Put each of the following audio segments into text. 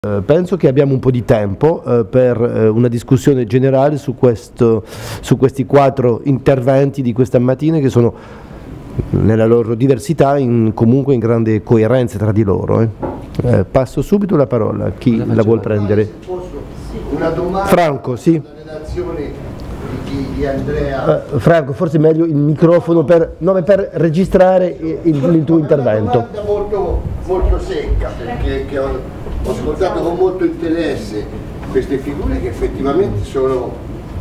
Penso che abbiamo un po' di tempo per una discussione generale su questi 4 interventi di questa mattina, che sono nella loro diversità comunque in grande coerenza tra di loro. Passo subito la parola a chi la vuol prendere. Una domanda. Franco, sì. La relazione di Andrea. Franco, forse è meglio il microfono per registrare il tuo intervento. Una domanda molto, molto secca, perché ho ascoltato con molto interesse queste figure che effettivamente sono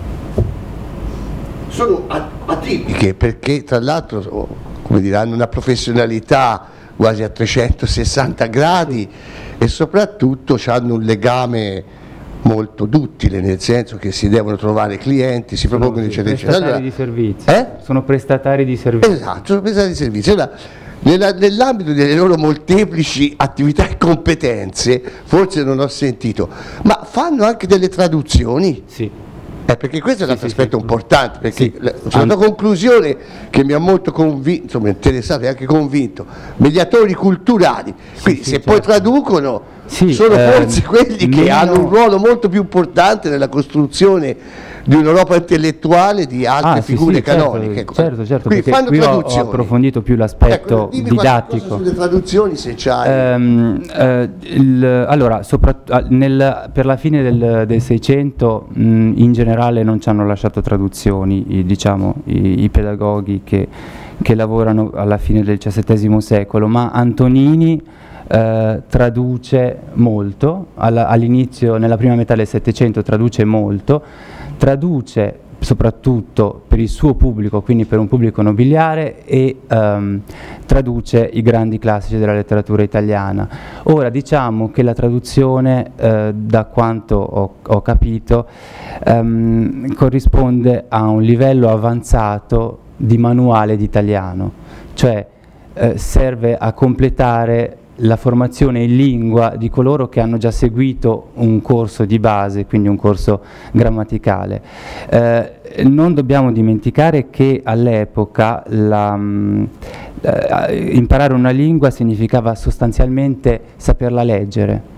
atipiche, perché tra l'altro, come dire, hanno una professionalità quasi a 360 gradi e soprattutto hanno un legame molto duttile, nel senso che si devono trovare clienti, si propongono eccetera eccetera. Prestatari di servizi. Sono prestatari di servizi. Esatto, sono prestatari di servizi. Nell'ambito delle loro molteplici attività e competenze, forse non ho sentito, ma fanno anche delle traduzioni? Sì. Perché questo è un altro aspetto importante, perché c'è una conclusione che mi ha molto convinto, insomma interessato e anche convinto: mediatori culturali, quindi se poi traducono sono forse quelli che hanno un ruolo molto più importante nella costruzione di un'Europa intellettuale di altre figure canoniche. Certo, quindi perché fanno qui traduzioni. Ho approfondito più l'aspetto didattico. Sulle traduzioni, se c'hai. Allora, per la fine del 600 in generale non ci hanno lasciato traduzioni, i pedagoghi che lavorano alla fine del XVII secolo, ma Antonini traduce molto, all'inizio, nella prima metà del Settecento traduce molto, traduce soprattutto per il suo pubblico, quindi per un pubblico nobiliare, e traduce i grandi classici della letteratura italiana. Ora diciamo che la traduzione, da quanto ho capito, corrisponde a un livello avanzato di manuale d'italiano, cioè serve a completare la formazione in lingua di coloro che hanno già seguito un corso di base, quindi un corso grammaticale. Non dobbiamo dimenticare che all'epoca imparare una lingua significava sostanzialmente saperla leggere.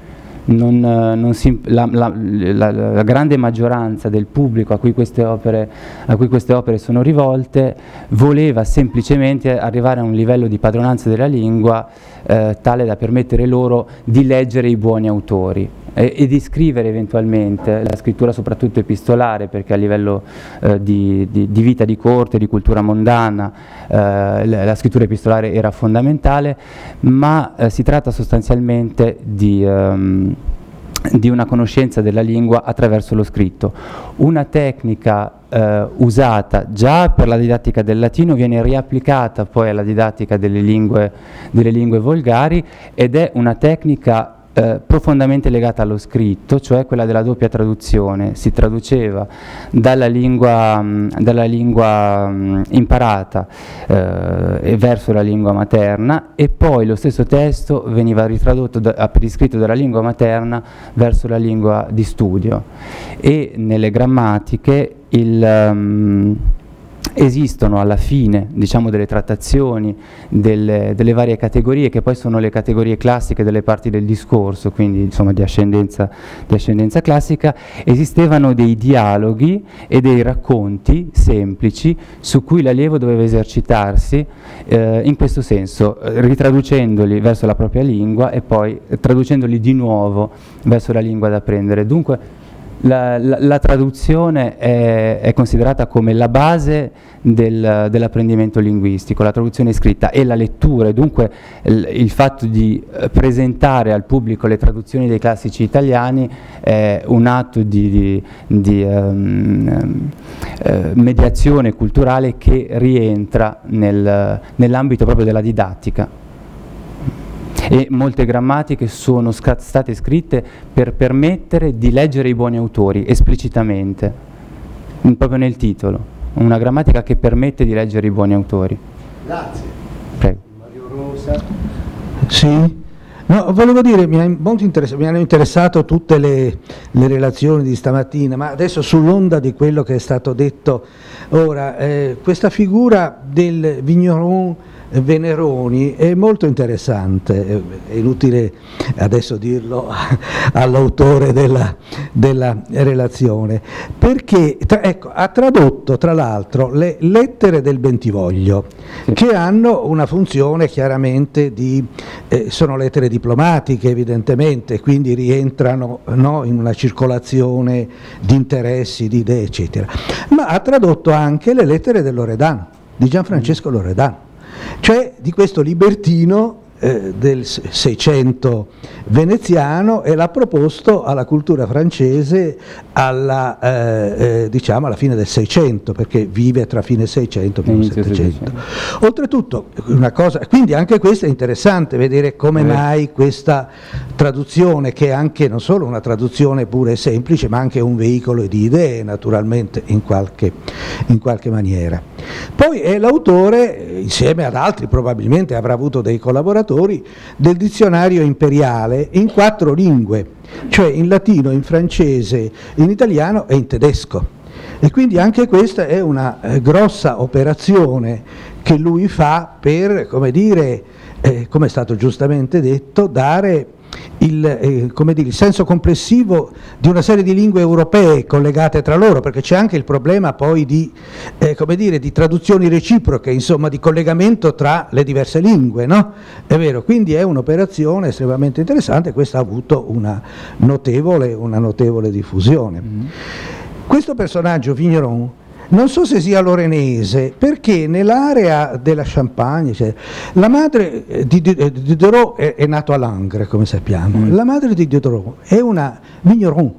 La grande maggioranza del pubblico a cui queste opere sono rivolte voleva semplicemente arrivare a un livello di padronanza della lingua tale da permettere loro di leggere i buoni autori e di scrivere eventualmente la scrittura, soprattutto epistolare, perché a livello di vita di corte, di cultura mondana, la scrittura epistolare era fondamentale, ma si tratta sostanzialmente di una conoscenza della lingua attraverso lo scritto. Una tecnica usata già per la didattica del latino viene riapplicata poi alla didattica delle lingue volgari, ed è una tecnica profondamente legata allo scritto, cioè quella della doppia traduzione. Si traduceva dalla lingua imparata e verso la lingua materna, e poi lo stesso testo veniva ritradotto riscritto dalla lingua materna verso la lingua di studio. E nelle grammatiche esistono alla fine, diciamo, delle trattazioni delle varie categorie, che poi sono le categorie classiche delle parti del discorso, quindi insomma di ascendenza classica. Esistevano dei dialoghi e dei racconti semplici su cui l'allievo doveva esercitarsi in questo senso, ritraducendoli verso la propria lingua e poi traducendoli di nuovo verso la lingua da apprendere. Dunque la traduzione è considerata come la base dell'apprendimento linguistico, la traduzione scritta e la lettura, e dunque il fatto di presentare al pubblico le traduzioni dei classici italiani è un atto di mediazione culturale che rientra nell'ambito proprio della didattica. E molte grammatiche sono state scritte per permettere di leggere i buoni autori esplicitamente, proprio nel titolo, una grammatica che permette di leggere i buoni autori. Grazie. Prego. Mario Rosa. Sì. No, volevo dire, mi hanno interessato tutte le relazioni di stamattina, ma adesso sull'onda di quello che è stato detto ora, questa figura del vigneron Veneroni è molto interessante, è inutile adesso dirlo all'autore della relazione, perché ecco, ha tradotto tra l'altro le lettere del Bentivoglio, che hanno una funzione chiaramente sono lettere diplomatiche evidentemente, quindi rientrano, no, in una circolazione di interessi, di idee eccetera, ma ha tradotto anche le lettere del Loredan, di Gianfrancesco Loredan, cioè di questo libertino del Seicento veneziano, e l'ha proposto alla cultura francese diciamo alla fine del Seicento, perché vive tra fine Seicento e fine Settecento. Oltretutto, una cosa, quindi anche questo è interessante, vedere come mai questa traduzione, che è anche non solo una traduzione pure semplice, ma anche un veicolo di idee, naturalmente, in qualche maniera. Poi è l'autore, insieme ad altri probabilmente avrà avuto dei collaboratori, del dizionario imperiale in 4 lingue, cioè in latino, in francese, in italiano e in tedesco. E quindi anche questa è una grossa operazione che lui fa per, come dire, come è stato giustamente detto, dare il senso complessivo di una serie di lingue europee collegate tra loro, perché c'è anche il problema poi di traduzioni reciproche, insomma di collegamento tra le diverse lingue, no? È vero, quindi è un'operazione estremamente interessante, questa ha avuto una notevole diffusione. Questo personaggio, Vigneron, non so se sia lorenese, perché nell'area della Champagne, cioè, la madre di Diderot è nato a Langres, come sappiamo, la madre di Diderot è una Vigneron.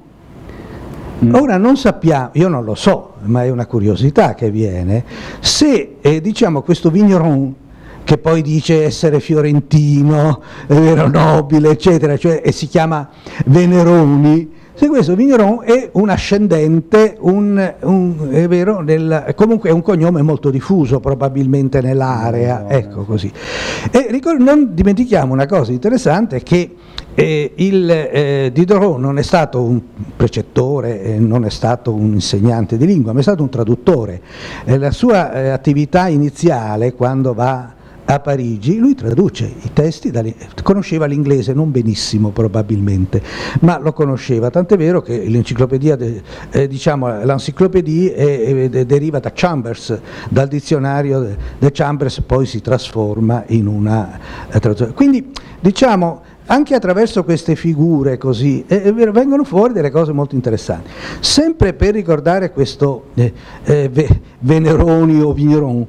Ora non sappiamo, io non lo so, ma è una curiosità che viene, se diciamo questo Vigneron, che poi dice essere fiorentino, è vero, nobile, eccetera, cioè, e si chiama Veneroni, se questo Vigneron è un ascendente, è vero, comunque è un cognome molto diffuso probabilmente nell'area, ecco così. E non dimentichiamo una cosa interessante, che Diderot non è stato un precettore, non è stato un insegnante di lingua, ma è stato un traduttore. La sua attività iniziale, quando va a Parigi, lui traduce i testi, conosceva l'inglese non benissimo probabilmente, ma lo conosceva, tant'è vero che l'enciclopedia, l'enciclopedia deriva da Chambers, dal dizionario di Chambers, poi si trasforma in una traduzione. Quindi diciamo, anche attraverso queste figure così vengono fuori delle cose molto interessanti. Sempre per ricordare questo Veneroni o Vigneron,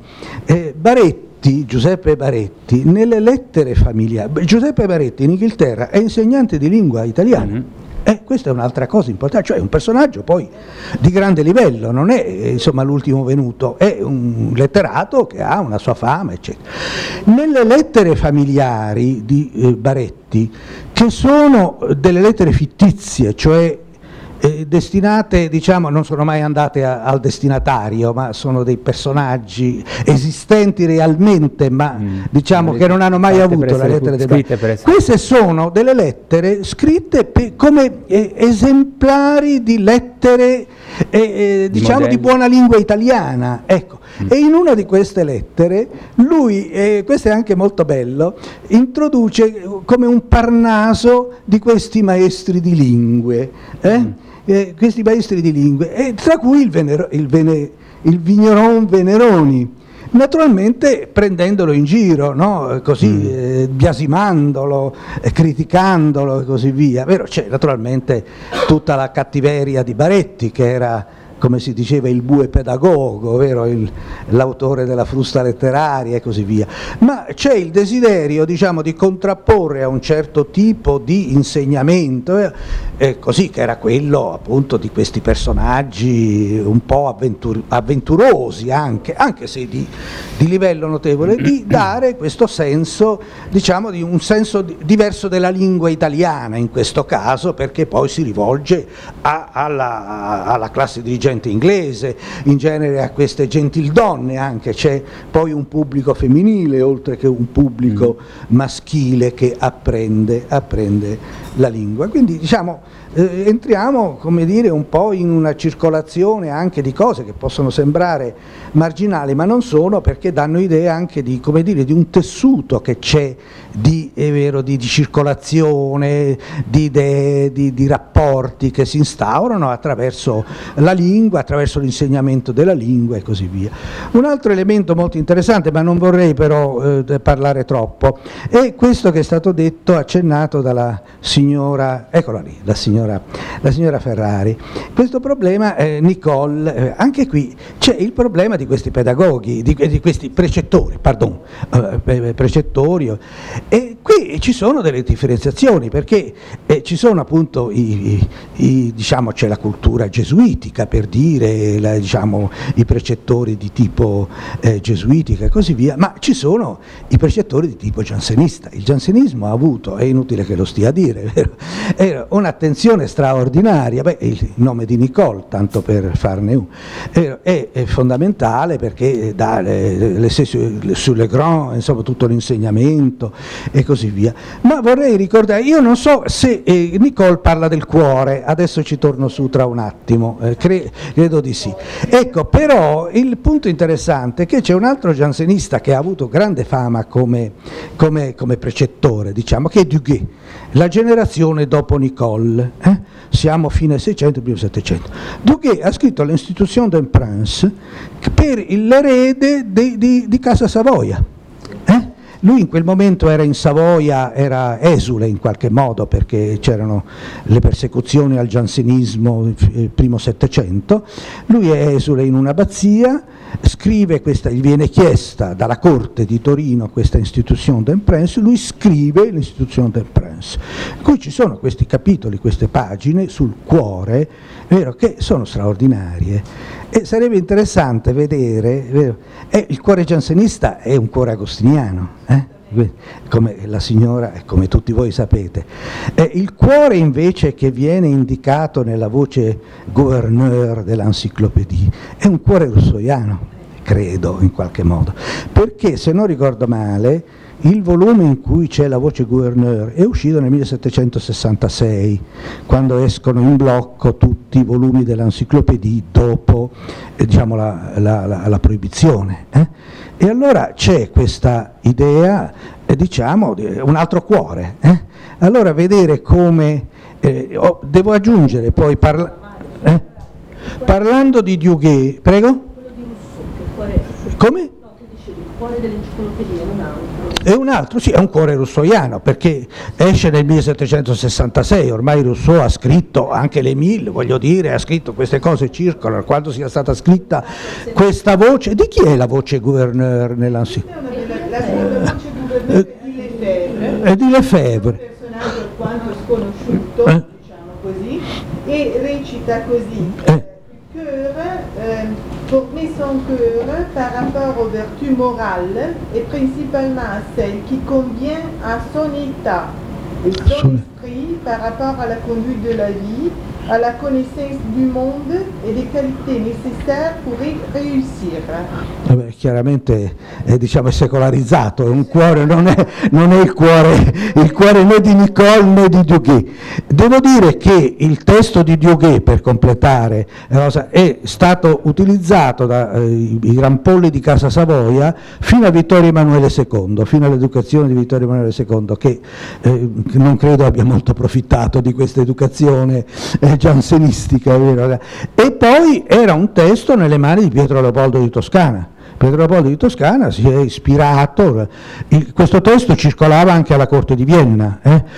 Giuseppe Baretti, nelle lettere familiari, Giuseppe Baretti in Inghilterra è insegnante di lingua italiana. Questa è un'altra cosa importante, cioè è un personaggio poi di grande livello, non è insomma l'ultimo venuto, è un letterato che ha una sua fama, eccetera. Nelle lettere familiari di Baretti, che sono delle lettere fittizie, cioè destinate, diciamo, non sono mai andate al destinatario, ma sono dei personaggi esistenti realmente, ma diciamo che non hanno mai avuto la lettera del Queste sono delle lettere scritte come esemplari di lettere diciamo di buona lingua italiana, ecco. E in una di queste lettere lui, questo è anche molto bello, introduce come un Parnaso di questi maestri di lingue, questi maestri di lingue, tra cui il Vigneron Veneroni, naturalmente prendendolo in giro, no? Così biasimandolo, criticandolo e così via. Vero, c'è naturalmente tutta la cattiveria di Baretti, che era, come si diceva, il bue pedagogo, vero? L'autore della frusta letteraria e così via, ma c'è il desiderio, diciamo, di contrapporre a un certo tipo di insegnamento, così, che era quello appunto di questi personaggi un po' avventurosi, anche se di livello notevole, di dare questo senso, diciamo, di un senso diverso della lingua italiana in questo caso, perché poi si rivolge alla classe dirigente inglese, in genere a queste gentildonne anche, c'è poi un pubblico femminile oltre che un pubblico maschile che apprende la lingua. Quindi diciamo entriamo, come dire, un po' in una circolazione anche di cose che possono sembrare marginali, ma non sono, perché danno idea anche di, come dire, di un tessuto che c'è di circolazione, di idee, di rapporti che si instaurano attraverso la lingua, attraverso l'insegnamento della lingua e così via. Un altro elemento molto interessante, ma non vorrei però parlare troppo, è questo che è stato detto, accennato dalla signora, eccola lì, la signora Ferrari. Questo problema, Nicole, anche qui c'è il problema di questi pedagoghi, di questi precettori, precettori, e qui ci sono delle differenziazioni, perché ci sono appunto diciamo, c'è la cultura gesuitica, per dire, diciamo, i precettori di tipo gesuitica e così via, ma ci sono i precettori di tipo giansenista. Il giansenismo ha avuto, è inutile che lo stia a dire, vero? Un'attenzione straordinaria. Il nome di Nicole, tanto per farne uno, è fondamentale, perché dà sulle grand, insomma, tutto l'insegnamento e così via. Ma vorrei ricordare, io non so se Nicole parla del cuore, adesso ci torno su tra un attimo, credo di sì. Ecco, però il punto interessante è che c'è un altro giansenista che ha avuto grande fama come precettore, diciamo, che è Duguay, la generazione dopo Nicole, siamo fine 600, primo 700. Duguay ha scritto l'Institution d'un Prince per l'erede di Casa Savoia. Lui in quel momento era in Savoia, era esule in qualche modo, perché c'erano le persecuzioni al giansenismo primo 700, lui è esule in un'abbazia, scrive questa, gli viene chiesta dalla corte di Torino questa Institution d'un Prince, lui scrive l'Institution d'un Prince. Qui ci sono questi capitoli, queste pagine sul cuore, vero, che sono straordinarie, e sarebbe interessante vedere, vero, il cuore giansenista è un cuore agostiniano, come la signora, come tutti voi sapete. Il cuore invece che viene indicato nella voce gouverneur dell'Encyclopédie è un cuore russoiano, credo, in qualche modo, perché se non ricordo male il volume in cui c'è la voce gouverneur è uscito nel 1766, quando escono in blocco tutti i volumi dell'Encyclopédie dopo diciamo, la proibizione. E allora c'è questa idea, diciamo, di un altro cuore. Allora vedere come, devo aggiungere poi, parlando di Duguay, prego? Come? Il cuore dell'enciclopedia è un altro. È un altro, sì, è un cuore russoiano, perché esce nel 1766, ormai Rousseau ha scritto anche l'Émile, voglio dire, ha scritto queste cose, circolano, quando sia stata scritta questa voce, di chi è la voce gouverneur nell'Encyclopédia? La voce gouverneur è di Lefebvre. Un personaggio alquanto sconosciuto, diciamo così, e recita così. Former son cœur par rapport aux vertus morales et principalement à celles qui conviennent à son état et son esprit par rapport à la conduite de la vie, à la connaissance du monde et des qualités nécessaires pour y réussir. Chiaramente diciamo, è secolarizzato, un cuore, non è il cuore né di Nicole né di Duguay. Devo dire che il testo di Duguay, per completare, è stato utilizzato dai rampolli di Casa Savoia fino a Vittorio Emanuele II, fino all'educazione di Vittorio Emanuele II, che non credo abbia molto approfittato di questa educazione giansenistica, vero? E poi era un testo nelle mani di Pietro Leopoldo di Toscana. Pietro Leopoldo di Toscana si è ispirato, questo testo circolava anche alla corte di Vienna.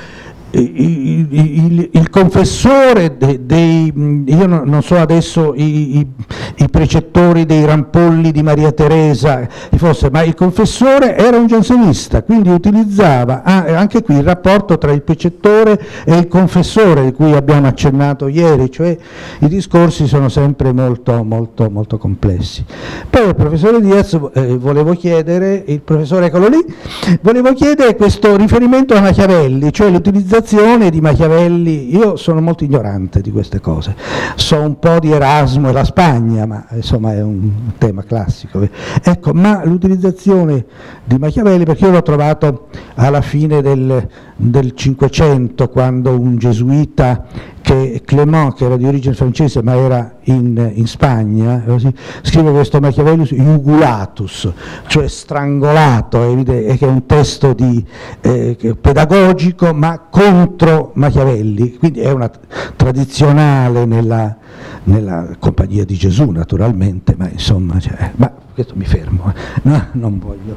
Il confessore io non so adesso i precettori dei rampolli di Maria Teresa, ma il confessore era un giansenista, quindi utilizzava anche qui il rapporto tra il precettore e il confessore, di cui abbiamo accennato ieri, cioè i discorsi sono sempre molto, molto, molto complessi. Poi il professore Diaz, volevo chiedere, il professore eccolo lì, volevo chiedere questo riferimento a Machiavelli, cioè l'utilizzazione l'utilizzazione di Machiavelli, io sono molto ignorante di queste cose, so un po' di Erasmo e la Spagna, ma insomma è un tema classico, ecco, ma l'utilizzazione di Machiavelli, perché io l'ho trovato alla fine del Cinquecento, quando un gesuita, Clément, che era di origine francese ma era in Spagna, scrive questo Machiavelli Jugulatus, cioè strangolato, e che è un testo pedagogico ma contro Machiavelli, quindi è una tradizionale nella Compagnia di Gesù naturalmente, ma insomma, ma questo mi fermo, no, non voglio.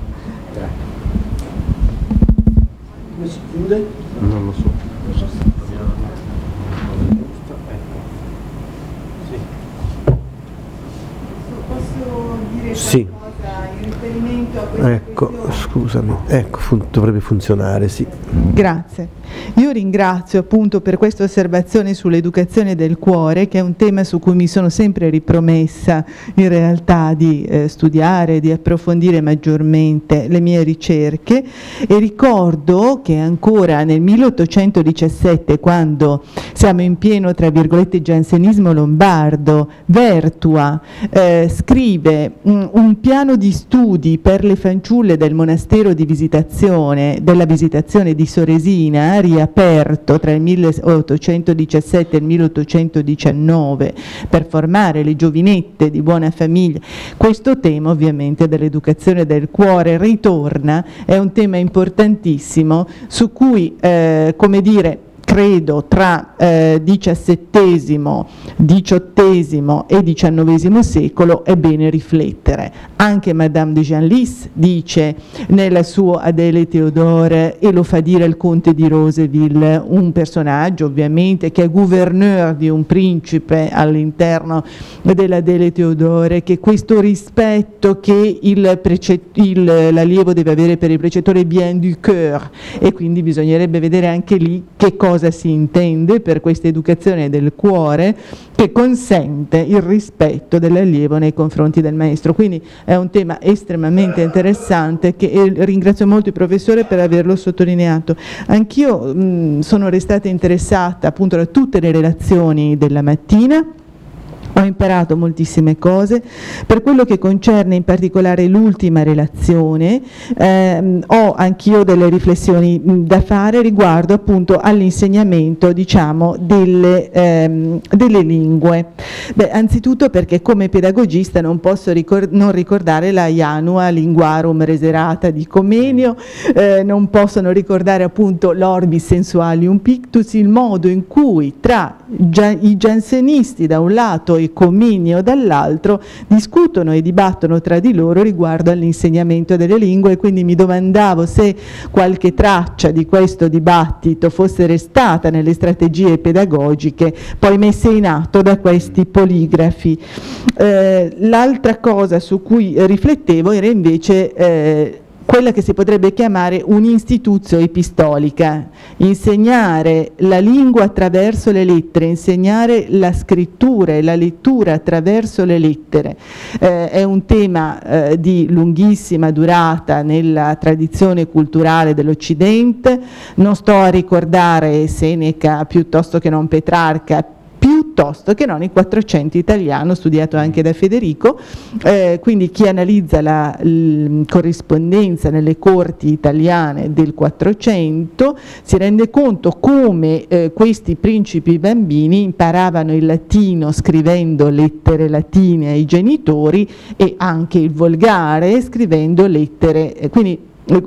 Come si chiude? Non lo so. Sì. In riferimento a ecco, scusami, ecco, dovrebbe funzionare, sì. Grazie. Io ringrazio appunto per questa osservazione sull'educazione del cuore, che è un tema su cui mi sono sempre ripromessa in realtà di studiare, di approfondire maggiormente le mie ricerche, e ricordo che ancora nel 1817, quando siamo in pieno, tra virgolette, jansenismo lombardo, Vertua scrive un piano di studi per le fanciulle del monastero di Visitazione, della Visitazione di Soresina, riaperto tra il 1817 e il 1819 per formare le giovinette di buona famiglia. Questo tema ovviamente dell'educazione del cuore ritorna, è un tema importantissimo su cui, come dire, credo tra XVII, XVIII e XIX secolo è bene riflettere. Anche Madame de Genlis dice nel suo Adele Théodore, e lo fa dire il conte di Roseville, un personaggio ovviamente che è gouverneur di un principe all'interno dell'Adele Théodore, che questo rispetto che l'allievo deve avere per il precettore bien du cœur, e quindi bisognerebbe vedere anche lì che cosa si intende per questa educazione del cuore che consente il rispetto dell'allievo nei confronti del maestro. Quindi è un tema estremamente interessante che ringrazio molto il professore per averlo sottolineato. Anch'io sono restata interessata appunto da tutte le relazioni della mattina. Ho imparato moltissime cose. Per quello che concerne in particolare l'ultima relazione, ho anch'io delle riflessioni da fare riguardo appunto all'insegnamento, diciamo, delle lingue. Beh, anzitutto perché come pedagogista non posso non ricordare la Janua Linguarum Reserata di Comenio, non posso non ricordare appunto l'Orbis Sensualium Pictus, il modo in cui tra i giansenisti da un lato e Comenio dall'altro discutono e dibattono tra di loro riguardo all'insegnamento delle lingue, e quindi mi domandavo se qualche traccia di questo dibattito fosse restata nelle strategie pedagogiche poi messe in atto da questi poligrafi. L'altra cosa su cui riflettevo era invece quella che si potrebbe chiamare un'instituzio epistolica, insegnare la lingua attraverso le lettere, insegnare la scrittura e la lettura attraverso le lettere. È un tema di lunghissima durata nella tradizione culturale dell'Occidente. Non sto a ricordare Seneca piuttosto che non Petrarca, piuttosto che non il 400 italiano studiato anche da Federico, quindi chi analizza la corrispondenza nelle corti italiane del 400 si rende conto come questi principi bambini imparavano il latino scrivendo lettere latine ai genitori e anche il volgare scrivendo lettere, quindi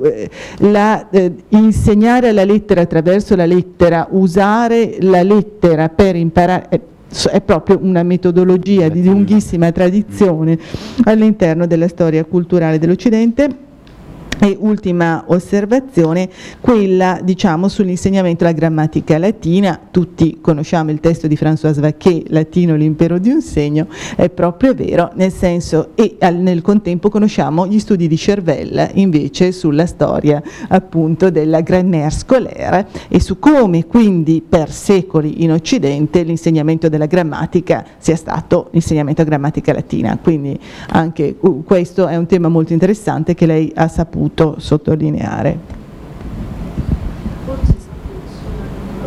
insegnare la lettera attraverso la lettera, usare la lettera per imparare, è proprio una metodologia di lunghissima tradizione all'interno della storia culturale dell'Occidente. E ultima osservazione, quella diciamo sull'insegnamento della grammatica latina. Tutti conosciamo il testo di François Vaquet, Latino l'impero di un segno, è proprio vero, nel senso, e nel contempo conosciamo gli studi di Chervel invece sulla storia appunto della grammaire scolaire e su come quindi per secoli in Occidente l'insegnamento della grammatica sia stato l'insegnamento della grammatica latina. Quindi anche questo è un tema molto interessante che lei ha saputo sottolineare.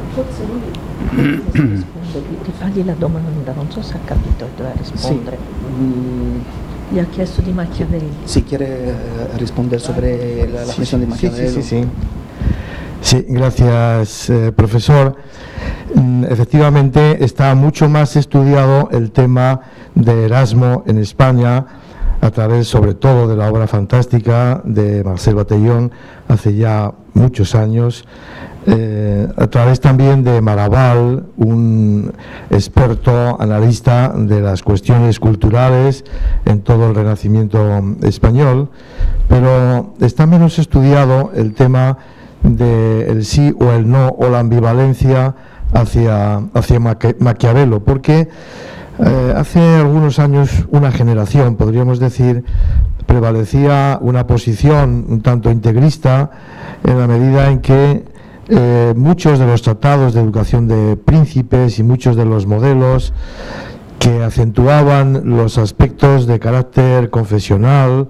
Ti fagli la domanda, non so se ha capito e doveva rispondere. Sì. Gli ha chiesto di Machiavelli. Sí, quiere responder sobre la cuestión de Maquiavelo. Sí, gracias, profesor. Efectivamente, está mucho más estudiado el tema de Erasmo en España a través, sobre todo, de la obra fantástica de Marcel Batellón hace ya muchos años, a través también de Maraval, un experto analista de las cuestiones culturales en todo el Renacimiento español, pero está menos estudiado el tema del sí o el no o la ambivalencia hacia Maquiavelo, porque hace algunos años una generación, podríamos decir, prevalecía una posición un tanto integrista en la medida en que muchos de los tratados de educación de príncipes y muchos de los modelos que acentuaban los aspectos de carácter confesional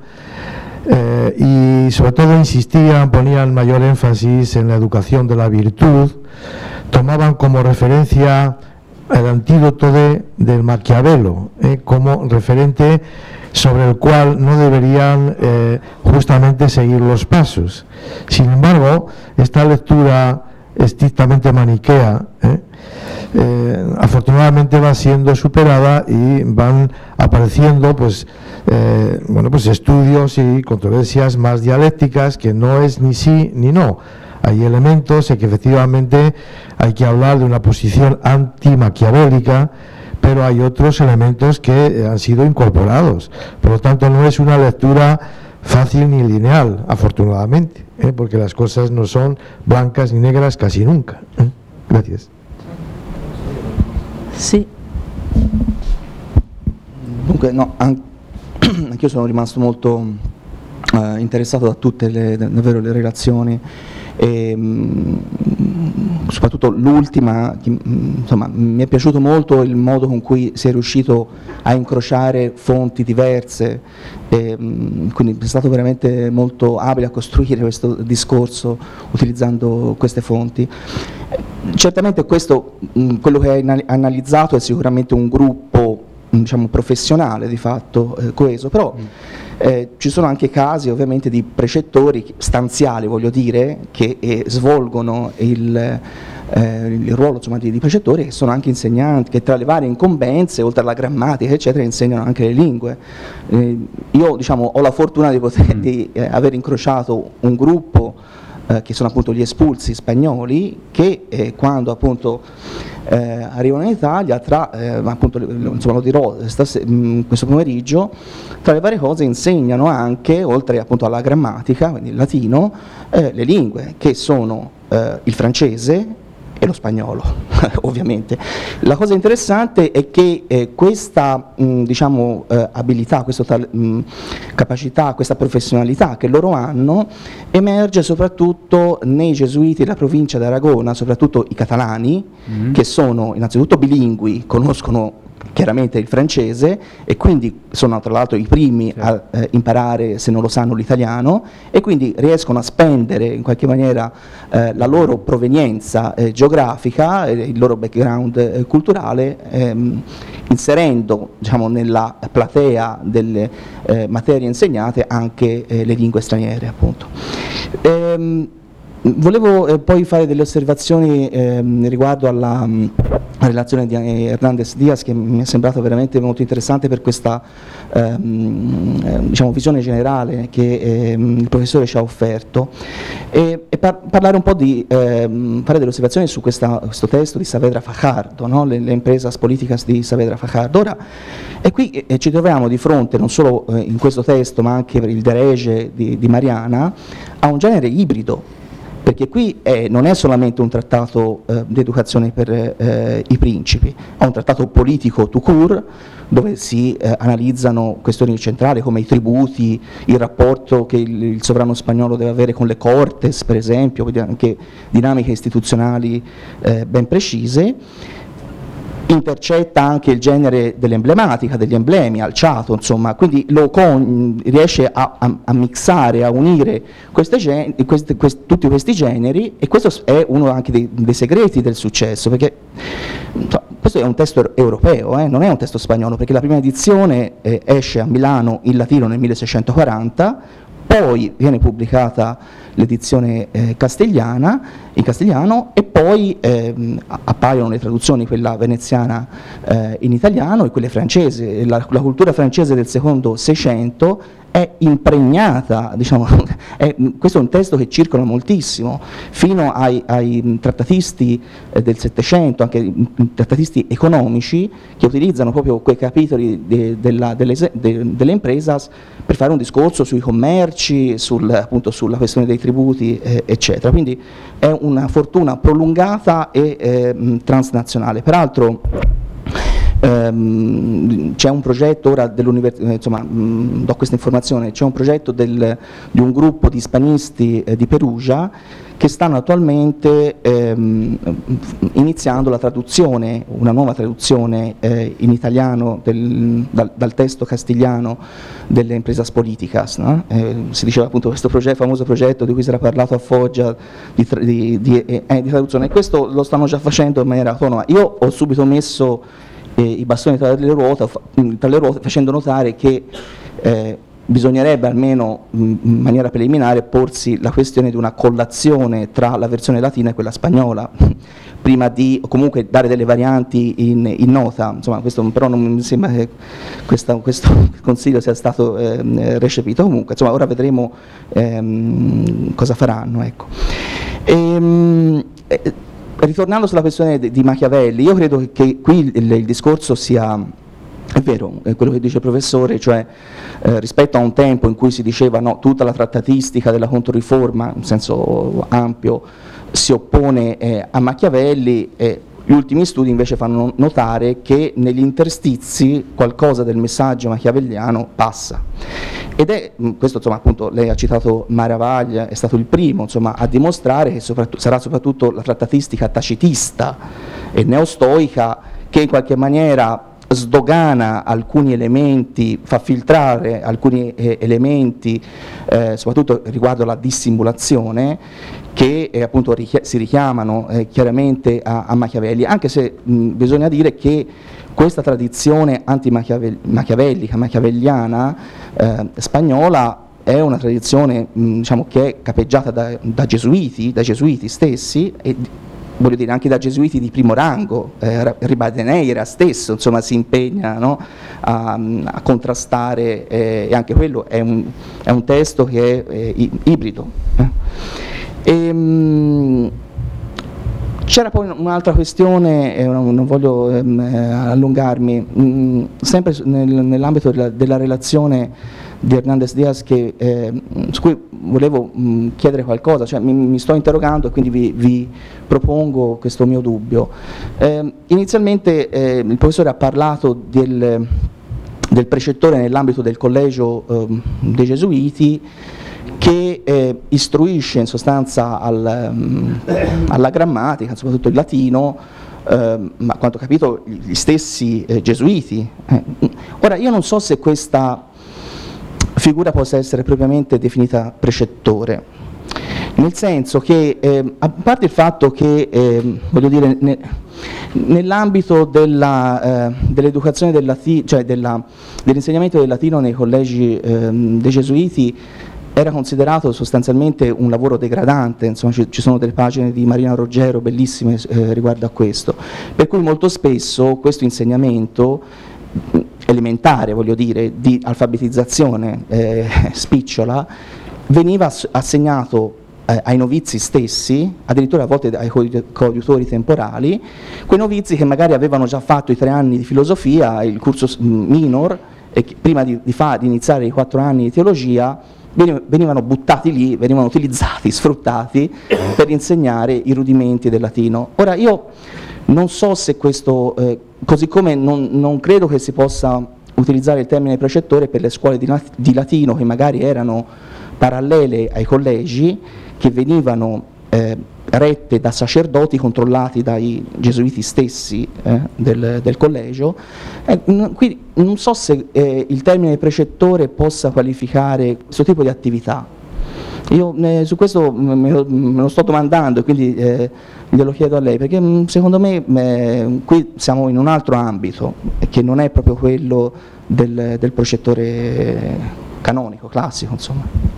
y sobre todo insistían, ponían mayor énfasis en la educación de la virtud, tomaban como referencia el antídoto del Maquiavelo como referente sobre el cual no deberían justamente seguir los pasos. Sin embargo, esta lectura estrictamente maniquea afortunadamente va siendo superada y van apareciendo pues estudios y controversias más dialécticas, que no es ni sí ni no. Hay elementos en que efectivamente hay que hablar de una posición anti-maquiavélica, pero hay otros elementos que han sido incorporados. Por lo tanto, no es una lectura fácil ni lineal, afortunadamente, porque las cosas no son blancas ni negras casi nunca. Gracias. Sì. Dunque, no, anch'io sono rimasto molto interessato da tutte davvero le relazioni, e soprattutto l'ultima, insomma, mi è piaciuto molto il modo con cui si è riuscito a incrociare fonti diverse, quindi è stato veramente molto abile a costruire questo discorso utilizzando queste fonti. Certamente questo, quello che hai analizzato è sicuramente un gruppo, diciamo, professionale di fatto, coeso, però ci sono anche casi ovviamente di precettori stanziali, voglio dire, che svolgono il ruolo, insomma, di precettori, che sono anche insegnanti, che tra le varie incombenze, oltre alla grammatica eccetera, insegnano anche le lingue. Io, diciamo, ho la fortuna di aver incrociato un gruppo che sono appunto gli espulsi spagnoli, che quando appunto arrivano in Italia, appunto, insomma, lo dirò questo pomeriggio, tra le varie cose insegnano anche, oltre appunto alla grammatica, quindi il latino, le lingue, che sono il francese e lo spagnolo, ovviamente. La cosa interessante è che questa diciamo, abilità, questa capacità, questa professionalità che loro hanno emerge soprattutto nei gesuiti della provincia di Aragona, soprattutto i catalani, che sono innanzitutto bilingui, conoscono chiaramente il francese e quindi sono tra l'altro i primi a imparare, se non lo sanno, l'italiano, e quindi riescono a spendere in qualche maniera la loro provenienza geografica, il loro background culturale, inserendo, diciamo, nella platea delle materie insegnate anche le lingue straniere, appunto. Volevo poi fare delle osservazioni riguardo alla relazione di Hernandez Diaz, che mi è sembrata veramente molto interessante per questa diciamo, visione generale che il professore ci ha offerto, e parlare un po' di fare delle osservazioni su questo testo di Saavedra Fajardo, no? le Empresas Políticas di Saavedra Fajardo. Ora, e qui ci troviamo di fronte, non solo in questo testo ma anche per il De Rege di Mariana, a un genere ibrido, perché qui non è solamente un trattato di educazione per i principi, è un trattato politico tout court, dove si analizzano questioni centrali come i tributi, il rapporto che il sovrano spagnolo deve avere con le Cortes, per esempio, quindi anche dinamiche istituzionali ben precise. intercetta anche il genere dell'emblematica, degli emblemi, alciato, insomma, quindi riesce a mixare, a unire tutti questi generi, e questo è uno anche dei segreti del successo, perché questo è un testo europeo, non è un testo spagnolo, perché la prima edizione esce a Milano in latino nel 1640, poi viene pubblicata l'edizione castigliana, in castigliano, e poi appaiono le traduzioni, quella veneziana in italiano e quelle francesi. La cultura francese del secondo Seicento è impregnata, diciamo, questo è un testo che circola moltissimo, fino ai trattatisti del Settecento, anche i trattatisti economici, che utilizzano proprio quei capitoli delle impresas per fare un discorso sui commerci, appunto sulla questione dei tributi, eccetera. Quindi è una fortuna prolungata e transnazionale. Peraltro c'è un progetto ora dell'università, insomma, do questa informazione, c'è un progetto di un gruppo di ispanisti di Perugia che stanno attualmente iniziando la traduzione, una nuova traduzione in italiano dal testo castigliano delle Empresas Políticas, no? Si diceva appunto questo famoso progetto di cui si era parlato a Foggia di traduzione, e questo lo stanno già facendo in maniera autonoma. Io ho subito messo i bastoni tra le ruote, facendo notare che bisognerebbe almeno in maniera preliminare porsi la questione di una collazione tra la versione latina e quella spagnola, prima di comunque dare delle varianti in nota. Insomma, questo però non mi sembra che questo consiglio sia stato recepito. Comunque, insomma, ora vedremo cosa faranno, ecco. Ritornando sulla questione di Machiavelli, io credo che qui il discorso sia, è vero, è quello che dice il professore, cioè rispetto a un tempo in cui si diceva no, tutta la trattatistica della Controriforma, in senso ampio, si oppone a Machiavelli, gli ultimi studi invece fanno notare che negli interstizi qualcosa del messaggio machiavelliano passa. Ed è questo, insomma, appunto, lei ha citato Maravaglia, è stato il primo, insomma, a dimostrare che sarà soprattutto la trattatistica tacitista e neostoica che in qualche maniera sdogana alcuni elementi, fa filtrare alcuni elementi, soprattutto riguardo alla dissimulazione, che appunto si richiamano chiaramente a Machiavelli, anche se bisogna dire che questa tradizione anti-machiavellica, machiavelliana, spagnola, è una tradizione diciamo, che è capeggiata dai gesuiti stessi, e voglio dire anche da gesuiti di primo rango. Ribadeneira stesso, insomma, si impegna, no, a contrastare, e anche quello è un testo che è ibrido. C'era poi un'altra questione, non voglio allungarmi, sempre nell'ambito della relazione di Hernández Díaz, su cui volevo chiedere qualcosa, cioè mi sto interrogando e quindi vi propongo questo mio dubbio. Inizialmente il professore ha parlato del precettore nell'ambito del collegio dei Gesuiti, che istruisce in sostanza alla grammatica, soprattutto il latino, ma a quanto ho capito gli stessi gesuiti. Ora, io non so se questa figura possa essere propriamente definita precettore, nel senso che, a parte il fatto che, voglio dire, nell'ambito dell'educazione del latino, cioè dell'insegnamento del latino nei collegi dei gesuiti, era considerato sostanzialmente un lavoro degradante, insomma ci sono delle pagine di Marina Roggero bellissime riguardo a questo, per cui molto spesso questo insegnamento elementare, voglio dire, di alfabetizzazione spicciola, veniva assegnato ai novizi stessi, addirittura a volte ai coadiutori temporali, quei novizi che magari avevano già fatto i 3 anni di filosofia, il cursus minor, e prima di iniziare i 4 anni di teologia, venivano buttati lì, venivano utilizzati, sfruttati per insegnare i rudimenti del latino. Ora io non so se questo, così come non credo che si possa utilizzare il termine precettore per le scuole di latino che magari erano parallele ai collegi, che venivano rette da sacerdoti controllati dai gesuiti stessi del collegio. Qui non so se il termine precettore possa qualificare questo tipo di attività. Io su questo me lo sto domandando e quindi glielo chiedo a lei, perché secondo me qui siamo in un altro ambito che non è proprio quello del precettore canónico, classico, insomma.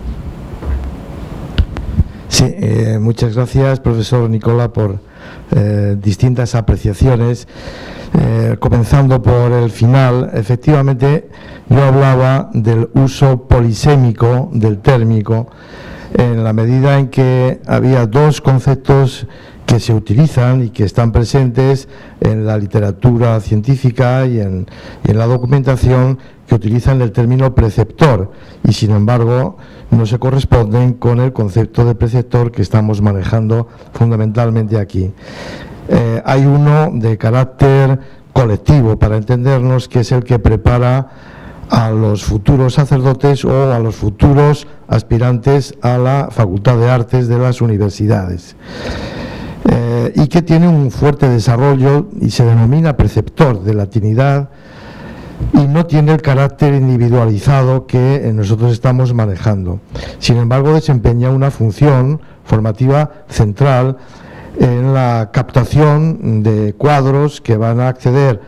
Sí, muchas gracias, profesor Nicola, por distintas apreciaciones. Comenzando por el final, efectivamente yo hablaba del uso polisémico del térmico en la medida en que había dos conceptos que se utilizan y que están presentes en la literatura científica y en la documentación, que utilizan el término preceptor y sin embargo no se corresponden con el concepto de preceptor que estamos manejando fundamentalmente aquí. Hay uno de carácter colectivo, para entendernos, que es el que prepara a los futuros sacerdotes o a los futuros aspirantes a la Facultad de Artes de las universidades, y que tiene un fuerte desarrollo y se denomina preceptor de latinidad, y no tiene el carácter individualizado que nosotros estamos manejando. Sin embargo, desempeña una función formativa central en la captación de cuadros que van a acceder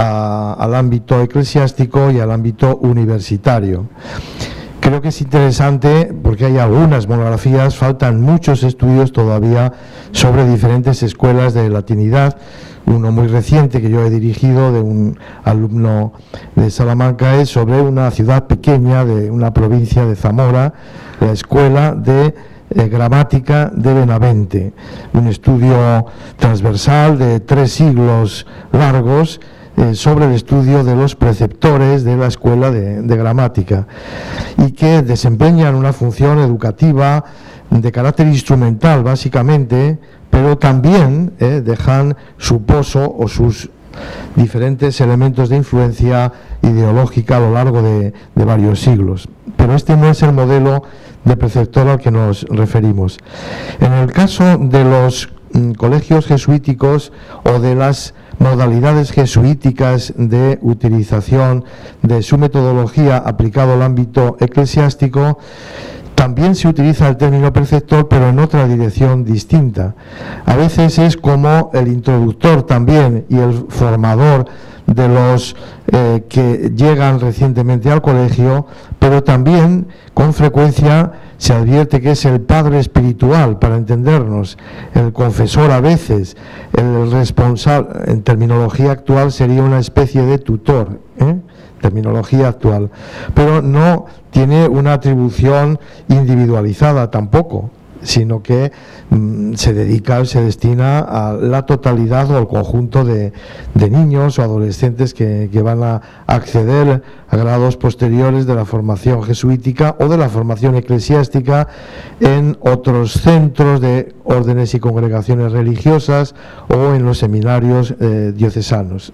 al ámbito eclesiástico y al ámbito universitario. Creo que es interesante porque hay algunas monografías, faltan muchos estudios todavía sobre diferentes escuelas de latinidad. Uno muy reciente que yo he dirigido de un alumno de Salamanca es sobre una ciudad pequeña de una provincia de Zamora, la Escuela de Gramática de Benavente, un estudio transversal de 3 siglos largos sobre el estudio de los preceptores de la escuela de gramática, y que desempeñan una función educativa de carácter instrumental básicamente, pero también dejan su pozo o sus diferentes elementos de influencia ideológica a lo largo de varios siglos. Pero este no es el modelo de preceptor al que nos referimos. En el caso de los colegios jesuíticos o de las modalidades jesuíticas de utilización de su metodología aplicado al ámbito eclesiástico, también se utiliza el término preceptor, pero en otra dirección distinta. A veces es como el introductor también y el formador de los que llegan recientemente al colegio, pero también con frecuencia se advierte que es el padre espiritual, para entendernos, el confesor a veces, el responsable, en terminología actual sería una especie de tutor, terminología actual, pero no tiene una atribución individualizada tampoco, sino que se dedica, se destina a la totalidad o al conjunto de niños o adolescentes que van a acceder a grados posteriores de la formación jesuítica o de la formación eclesiástica en otros centros de órdenes y congregaciones religiosas o en los seminarios diocesanos.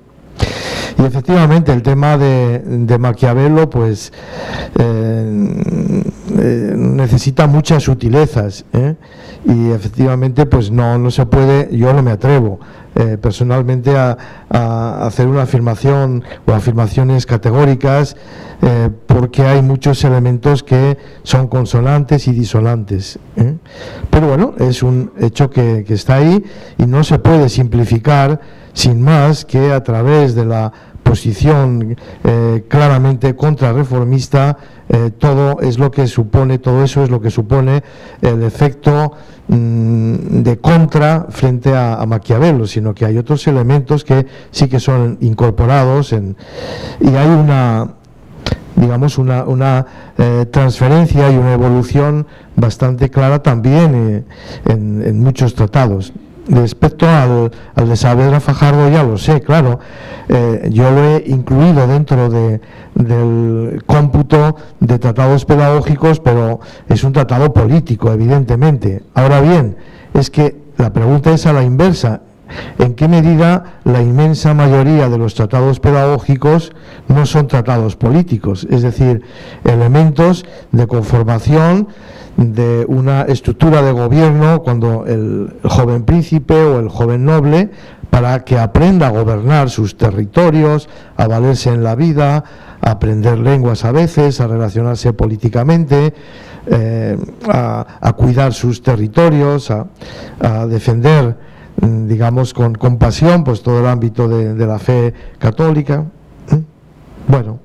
Y efectivamente el tema de Maquiavelo pues necesita muchas sutilezas, y efectivamente pues no se puede, yo no me atrevo personalmente a hacer una afirmación o afirmaciones categóricas, porque hay muchos elementos que son consonantes y disonantes, pero bueno, es un hecho que está ahí y no se puede simplificar sin más que a través de la posición claramente contrarreformista. Todo eso es lo que supone el efecto de contra frente a Maquiavelo, sino que hay otros elementos que sí que son incorporados y hay una transferencia y una evolución bastante clara también en muchos tratados. Respecto al de Saavedra Fajardo, ya lo sé, claro, yo lo he incluido dentro del cómputo de tratados pedagógicos, pero es un tratado político, evidentemente. Ahora bien, es que la pregunta es a la inversa: ¿en qué medida la inmensa mayoría de los tratados pedagógicos no son tratados políticos? Es decir, elementos de conformación de una estructura de gobierno cuando el joven príncipe o el joven noble, para que aprenda a gobernar sus territorios, a valerse en la vida, a aprender lenguas a veces, a relacionarse políticamente, a cuidar sus territorios, a defender, digamos, con pasión, pues todo el ámbito de la fe cattolica. Bueno.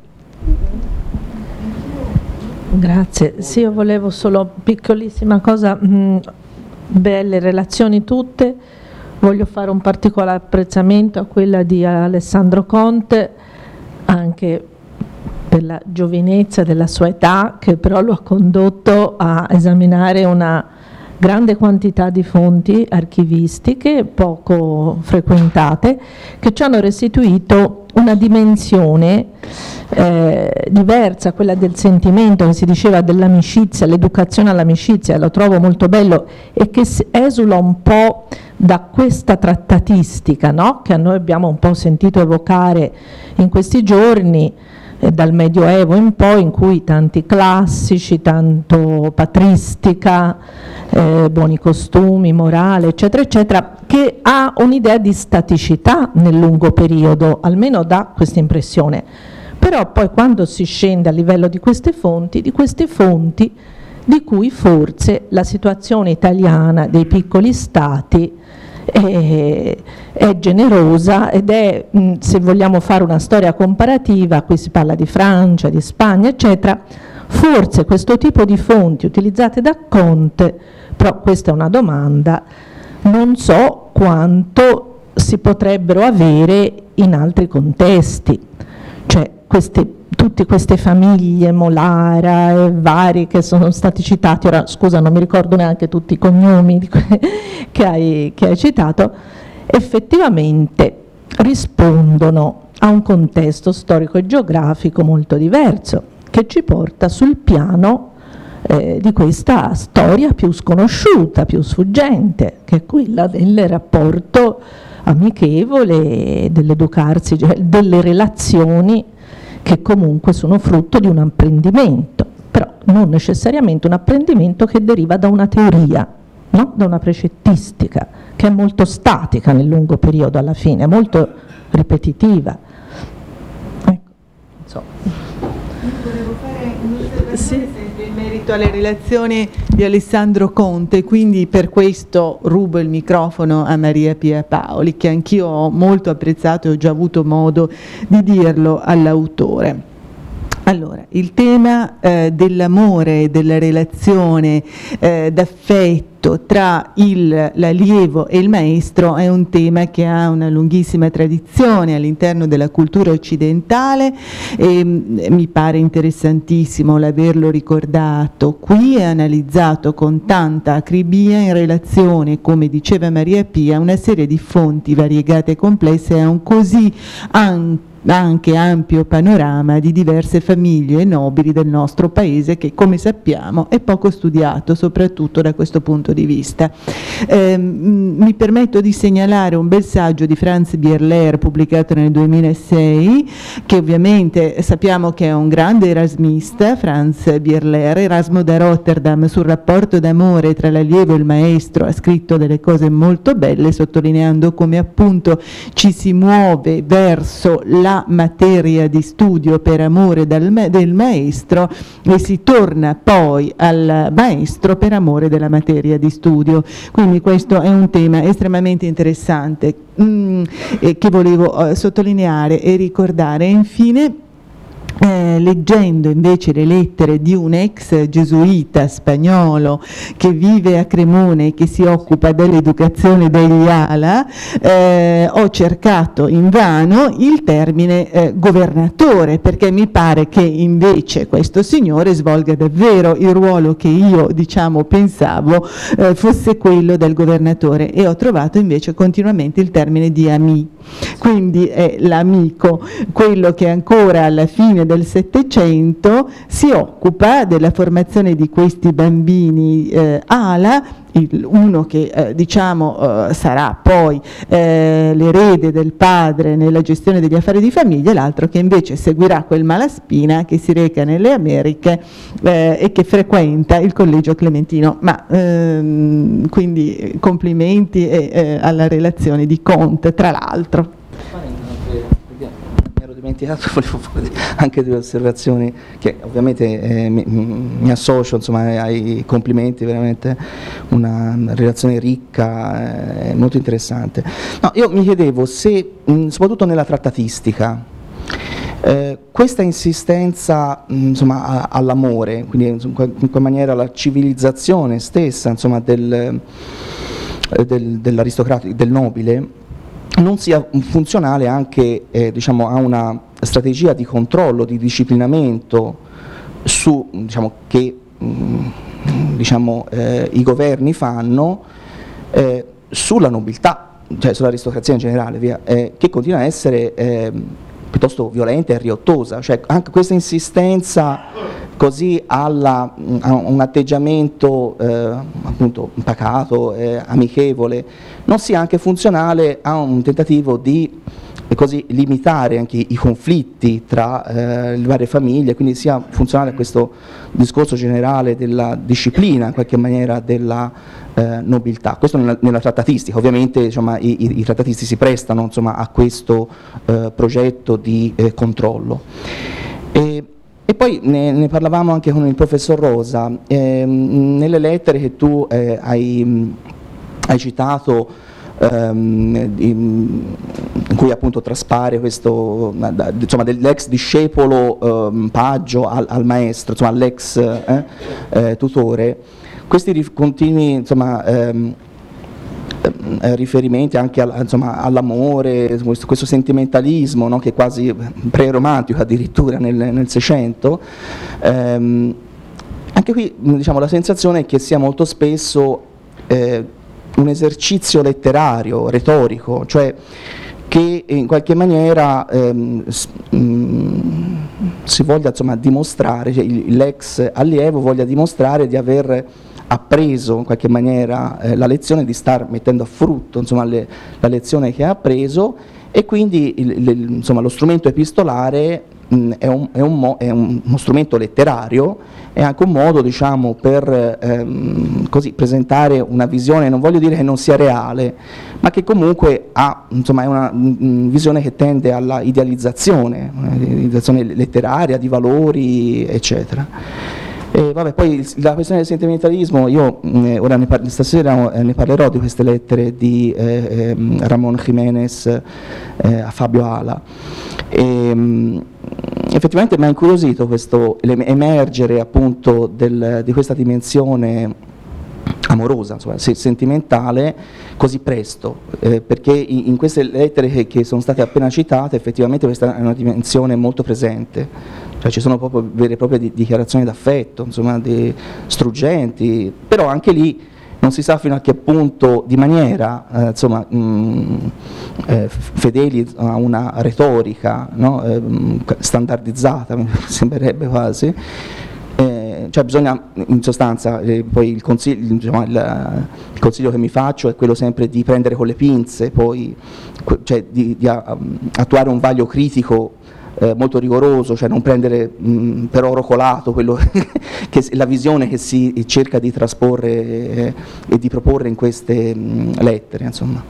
Grazie, sì, io volevo solo piccolissima cosa, belle relazioni tutte, voglio fare un particolare apprezzamento a quella di Alessandro Conte, anche per la giovinezza della sua età, che però lo ha condotto a esaminare una grande quantità di fonti archivistiche poco frequentate, che ci hanno restituito una dimensione diversa, quella del sentimento, che si diceva dell'amicizia, l'educazione all'amicizia, lo trovo molto bello, e che esula un po' da questa trattatistica, no? Che noi abbiamo un po' sentito evocare in questi giorni, dal Medioevo in poi, in cui tanti classici, tanto patristica, buoni costumi, morale, eccetera, eccetera, che ha un'idea di staticità nel lungo periodo, almeno dà questa impressione. Però poi quando si scende a livello di queste fonti di cui forse la situazione italiana dei piccoli stati è generosa ed è, se vogliamo fare una storia comparativa, qui si parla di Francia, di Spagna, eccetera, forse questo tipo di fonti utilizzate da Conte, però questa è una domanda, non so quanto si potrebbero avere in altri contesti, cioè tutte queste famiglie, Molara e vari che sono stati citati, ora scusa non mi ricordo neanche tutti i cognomi che hai citato, effettivamente rispondono a un contesto storico e geografico molto diverso, che ci porta sul piano di questa storia più sconosciuta, più sfuggente, che è quella del rapporto amichevole, dell'educarsi, delle relazioni che comunque sono frutto di un apprendimento, però non necessariamente un apprendimento che deriva da una teoria, no? Da una precettistica, che è molto statica nel lungo periodo alla fine, molto ripetitiva. Ecco, non so. Volevo fare un'osservazione sempre in merito alle relazioni di Alessandro Conte, quindi per questo rubo il microfono a Maria Pia Paoli, che anch'io ho molto apprezzato e ho già avuto modo di dirlo all'autore. Allora, il tema dell'amore, della relazione d'affetto tra l'allievo e il maestro è un tema che ha una lunghissima tradizione all'interno della cultura occidentale e mi pare interessantissimo l'averlo ricordato qui e analizzato con tanta acribia in relazione, come diceva Maria Pia, a una serie di fonti variegate e complesse e a un così anche ampio panorama di diverse famiglie nobili del nostro paese che, come sappiamo, è poco studiato soprattutto da questo punto di vista. Mi permetto di segnalare un bel saggio di Franz Bierler pubblicato nel 2006, che ovviamente sappiamo che è un grande erasmista, Franz Bierler, Erasmo da Rotterdam, sul rapporto d'amore tra l'allievo e il maestro ha scritto delle cose molto belle, sottolineando come appunto ci si muove verso la materia di studio per amore del maestro e si torna poi al maestro per amore della materia di studio. Quindi questo è un tema estremamente interessante che volevo sottolineare e ricordare. E infine, leggendo invece le lettere di un ex gesuita spagnolo che vive a Cremone e che si occupa dell'educazione degli ALA, ho cercato invano il termine governatore, perché mi pare che invece questo signore svolga davvero il ruolo che io pensavo fosse quello del governatore, e ho trovato invece continuamente il termine di ami, quindi è l'amico, quello che ancora alla fine del Settecento si occupa della formazione di questi bambini ALA uno che diciamo sarà poi l'erede del padre nella gestione degli affari di famiglia, e l'altro che invece seguirà quel malaspina che si reca nelle Americhe e che frequenta il collegio clementino. Ma quindi complimenti alla relazione di Conte, tra l'altro. Dimenticato, volevo fare anche due osservazioni che ovviamente mi associo, insomma, ai complimenti, veramente una relazione ricca, molto interessante. No, io mi chiedevo se, soprattutto nella trattatistica, questa insistenza, insomma, all'amore, quindi in qualche maniera la civilizzazione stessa, insomma, dell'aristocratico, del nobile, non sia funzionale anche diciamo, a una strategia di controllo, di disciplinamento diciamo, che diciamo, i governi fanno sulla nobiltà, cioè sull'aristocrazia in generale, via, che continua a essere piuttosto violenta e riottosa, cioè anche questa insistenza così a un atteggiamento appunto pacato, amichevole, non sia anche funzionale a un tentativo di così limitare anche i conflitti tra le varie famiglie, quindi sia funzionale a questo discorso generale della disciplina in qualche maniera della nobiltà. Questo nella trattatistica, ovviamente insomma, i trattatisti si prestano insomma, a questo progetto di controllo. E poi ne parlavamo anche con il professor Rosa, nelle lettere che tu hai citato, in cui appunto traspare questo, insomma, dell'ex discepolo paggio al maestro, insomma, all'ex tutore, questi continui insomma, riferimenti anche all'amore, questo sentimentalismo, no, che è quasi pre-romantico addirittura nel Seicento, anche qui diciamo, la sensazione è che sia molto spesso un esercizio letterario, retorico, cioè che in qualche maniera si voglia insomma, dimostrare, cioè l'ex allievo voglia dimostrare di aver appreso in qualche maniera la lezione, di star mettendo a frutto insomma, la lezione che ha appreso, e quindi insomma, lo strumento epistolare è uno strumento letterario, è anche un modo diciamo, per così, presentare una visione, non voglio dire che non sia reale, ma che comunque ha, insomma, è una visione che tende alla idealizzazione letteraria, di valori, eccetera. Vabbè, poi la questione del sentimentalismo, io ora stasera ne parlerò di queste lettere di Ramón Jiménez a Fabio Ala. Effettivamente mi ha incuriosito questo emergere appunto di questa dimensione amorosa, insomma, sentimentale così presto, perché in queste lettere che sono state appena citate effettivamente questa è una dimensione molto presente. Cioè ci sono proprio vere e proprie dichiarazioni d'affetto, insomma, struggenti, però anche lì non si sa fino a che punto di maniera insomma, fedeli a una retorica, no? Standardizzata, mi sembrerebbe quasi. Cioè bisogna in sostanza, poi il consiglio, diciamo, il consiglio che mi faccio è quello sempre di prendere con le pinze, poi, cioè di attuare un vaglio critico molto rigoroso, cioè non prendere per oro colato quello la visione che si cerca di trasporre e di proporre in queste lettere, insomma.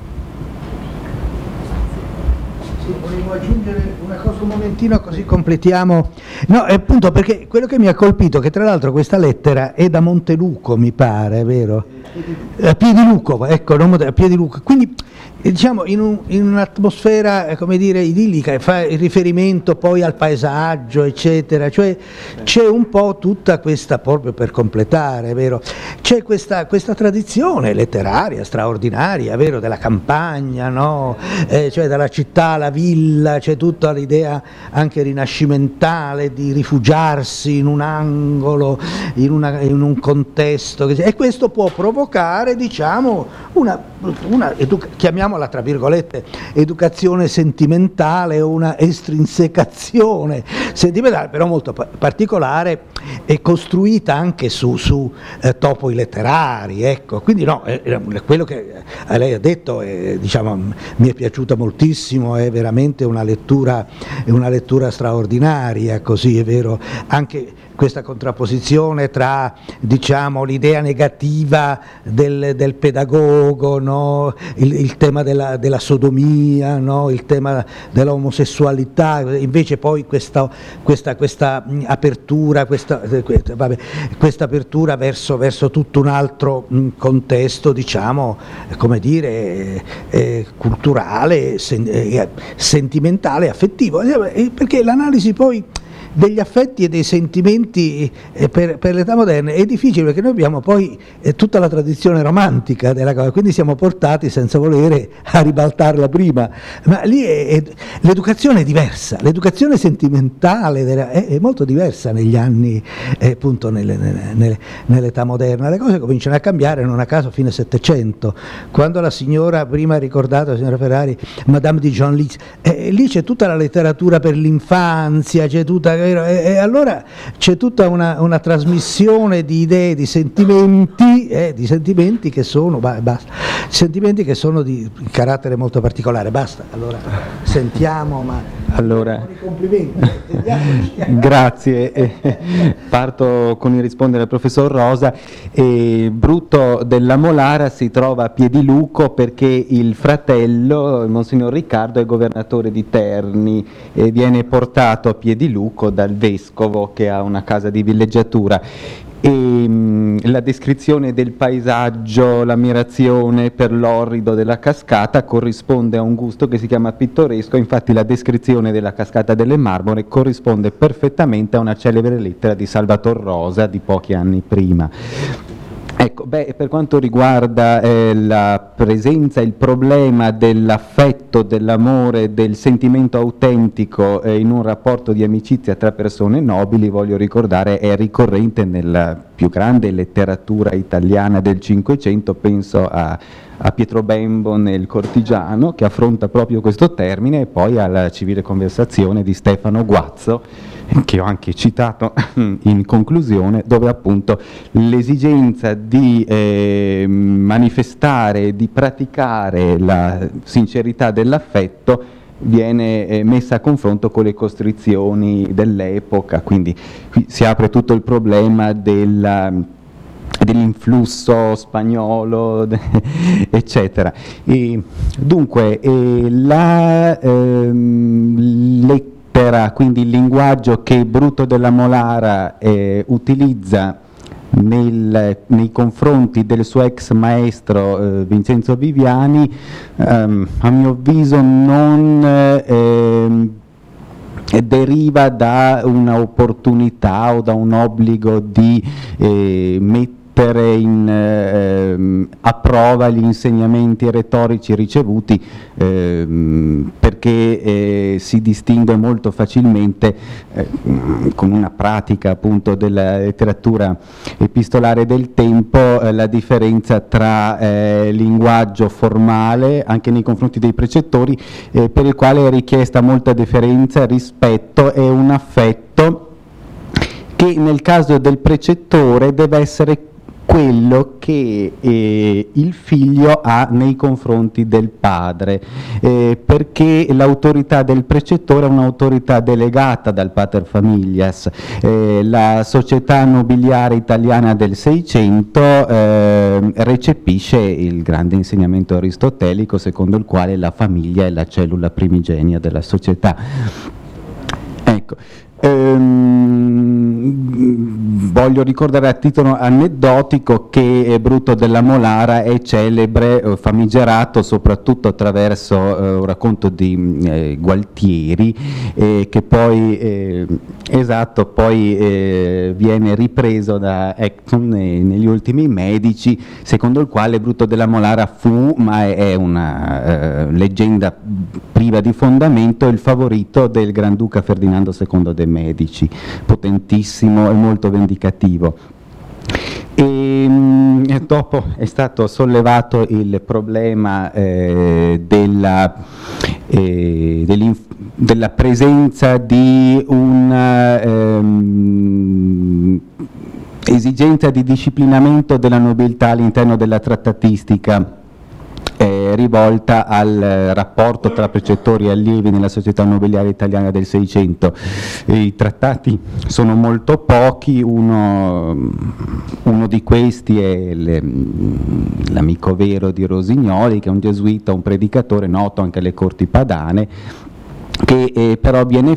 Sì, volevo aggiungere una cosa un momentino così completiamo. No, appunto, perché quello che mi ha colpito, che tra l'altro questa lettera è da Monteluco, mi pare, vero? A Piediluco, ecco, a Piediluco. Quindi diciamo in un'atmosfera come dire idillica, fa il riferimento poi al paesaggio eccetera, cioè c'è un po' tutta questa, proprio per completare, vero, c'è questa tradizione letteraria straordinaria, vero, della campagna, no? Cioè dalla città alla villa, c'è tutta l'idea anche rinascimentale di rifugiarsi in un angolo, in un contesto, e questo può provocare diciamo chiamiamola tra virgolette educazione sentimentale, una estrinsecazione sentimentale, però molto particolare e costruita anche su topoi letterari, ecco. Quindi no, quello che lei ha detto diciamo, mi è piaciuta moltissimo, è veramente una lettura straordinaria, così è vero, anche questa contrapposizione tra, diciamo, l'idea negativa del pedagogo, no? il tema della sodomia, no? Il tema dell'omosessualità, invece poi questa apertura, questa apertura verso tutto un altro contesto, diciamo, come dire, culturale, sentimentale, affettivo, perché l'analisi poi degli affetti e dei sentimenti per l'età moderna è difficile, perché noi abbiamo poi tutta la tradizione romantica della cosa, quindi siamo portati senza volere a ribaltarla prima, ma lì l'educazione è diversa, l'educazione sentimentale è molto diversa negli anni, appunto nell'età moderna. Le cose cominciano a cambiare, non a caso fine Settecento, quando la signora, prima ricordata, la signora Ferrari, Madame di Genlis, lì c'è tutta la letteratura per l'infanzia, c'è tutta, e allora c'è tutta una trasmissione di idee, di sentimenti che sono sentimenti che sono di carattere molto particolare. Basta, allora sentiamo, ma allora i complimenti. Grazie, parto con il rispondere al professor Rosa. Bruto della Molara si trova a Piediluco perché il fratello, Monsignor Riccardo, è governatore di Terni e viene portato a Piediluco dal vescovo, che ha una casa di villeggiatura, e la descrizione del paesaggio, l'ammirazione per l'orrido della cascata corrisponde a un gusto che si chiama pittoresco. Infatti la descrizione della cascata delle Marmore corrisponde perfettamente a una celebre lettera di Salvator Rosa di pochi anni prima. Ecco, per quanto riguarda la presenza, il problema dell'affetto, dell'amore, del sentimento autentico in un rapporto di amicizia tra persone nobili, voglio ricordare, è ricorrente nella più grande letteratura italiana del Cinquecento. Penso a Pietro Bembo nel Cortigiano, che affronta proprio questo termine, e poi alla Civile Conversazione di Stefano Guazzo, che ho anche citato in conclusione, dove appunto l'esigenza di manifestare, di praticare la sincerità dell'affetto viene messa a confronto con le costrizioni dell'epoca. Quindi qui si apre tutto il problema dell'influsso spagnolo, eccetera. E dunque quindi il linguaggio che Bruto della Molara utilizza nei confronti del suo ex maestro Vincenzo Viviani, a mio avviso non deriva da una opportunità o da un obbligo di mettere a prova gli insegnamenti retorici ricevuti, perché si distingue molto facilmente con una pratica appunto della letteratura epistolare del tempo la differenza tra linguaggio formale anche nei confronti dei precettori, per il quale è richiesta molta deferenza, rispetto e un affetto che nel caso del precettore deve essere quello che il figlio ha nei confronti del padre, perché l'autorità del precettore è un'autorità delegata dal pater familias. La società nobiliare italiana del Seicento recepisce il grande insegnamento aristotelico secondo il quale la famiglia è la cellula primigenia della società. Ecco. Voglio ricordare a titolo aneddotico che Bruto della Molara è celebre, famigerato soprattutto attraverso un racconto di Gualtieri, che poi viene ripreso da Acton negli Ultimi Medici, secondo il quale Bruto della Molara fu, ma è una leggenda priva di fondamento, il favorito del Granduca Ferdinando II dei Medici, potentissimo e molto vendicativo. E dopo è stato sollevato il problema della presenza di una esigenza di disciplinamento della nobiltà all'interno della trattatistica rivolta al rapporto tra precettori e allievi nella società nobiliare italiana del Seicento. I trattati sono molto pochi, uno di questi è l'Amico vero di Rosignoli, che è un gesuita, un predicatore noto anche alle corti padane, che però viene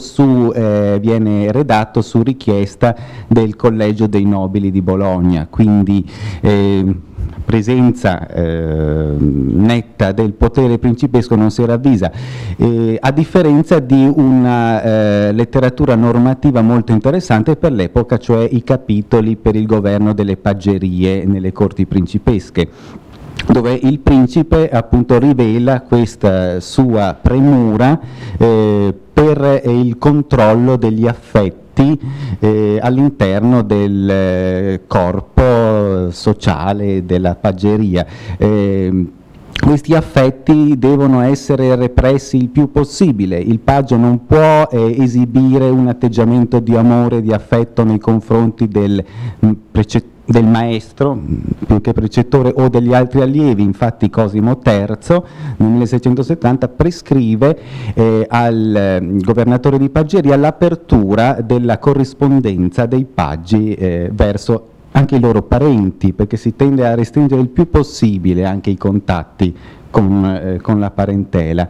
redatto su richiesta del Collegio dei Nobili di Bologna, quindi presenza netta del potere principesco non si ravvisa, a differenza di una letteratura normativa molto interessante per l'epoca, cioè i capitoli per il governo delle paggerie nelle corti principesche, dove il principe appunto rivela questa sua premura per il controllo degli affetti all'interno del corpo sociale della paggeria. Questi affetti devono essere repressi il più possibile, il paggio non può esibire un atteggiamento di amore, di affetto nei confronti del maestro, più che precettore, o degli altri allievi. Infatti Cosimo III nel 1670 prescrive al governatore di Paggeria l'apertura della corrispondenza dei paggi verso anche i loro parenti, perché si tende a restringere il più possibile anche i contatti con la parentela.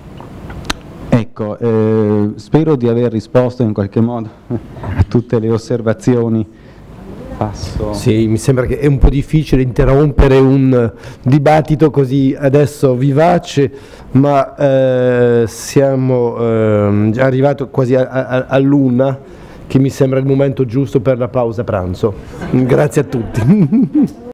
Ecco, spero di aver risposto in qualche modo a tutte le osservazioni. Passo. Sì, mi sembra che è un po' difficile interrompere un dibattito così adesso vivace, ma siamo arrivati quasi all'una, che mi sembra il momento giusto per la pausa pranzo. Grazie a tutti.